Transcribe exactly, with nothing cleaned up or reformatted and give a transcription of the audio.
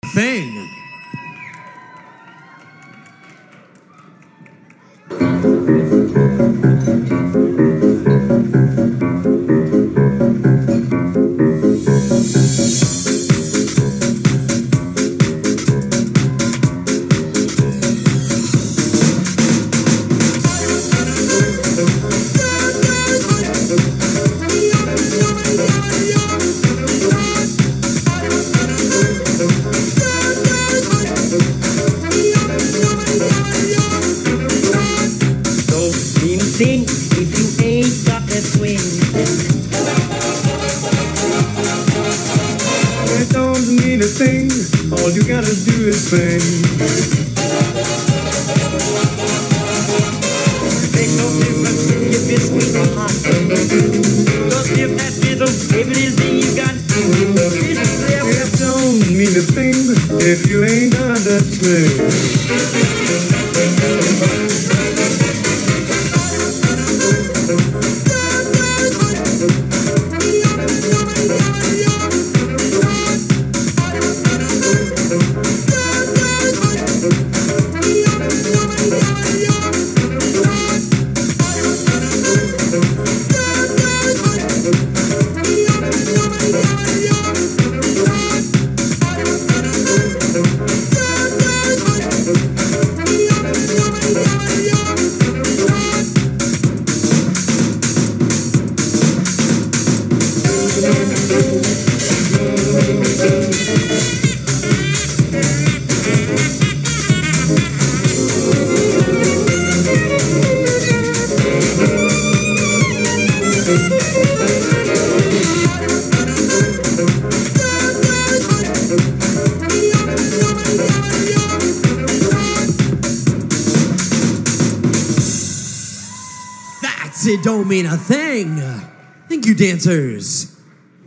thing. Thing if you ain't got that swing. It don't mean a thing, all you gotta do is sing. Makes no difference if it's sweet or hot. Just give that rhythm everything you got. It don't mean a thing if you ain't got that swing. It don't mean a thing. Thank you, dancers.